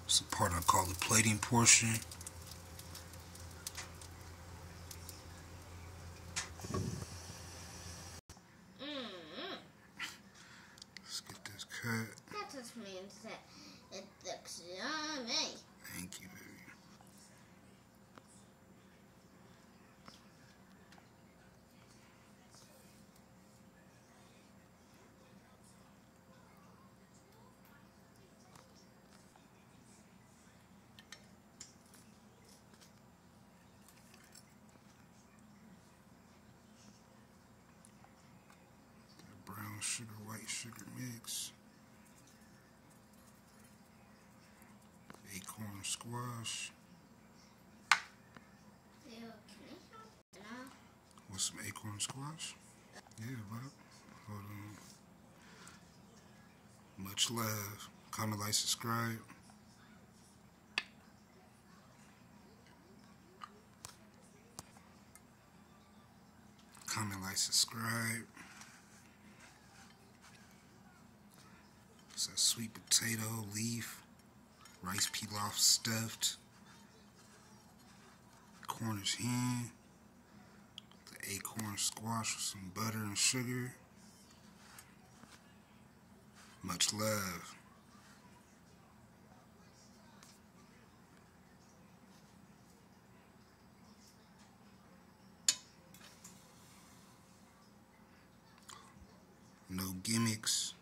It's the part I call the plating portion. Let's get this cut. That just means that it looks yummy. Thank you, baby. Brown sugar, white sugar mix. Acorn squash. Ew, can I have that? With some acorn squash? Yeah, bud. Hold on. Much love. Comment, like, subscribe. Comment, like, subscribe. It's a sweet potato leaf, rice pilaf stuffed, Cornish hen, the acorn squash with some butter and sugar. Much love. No gimmicks.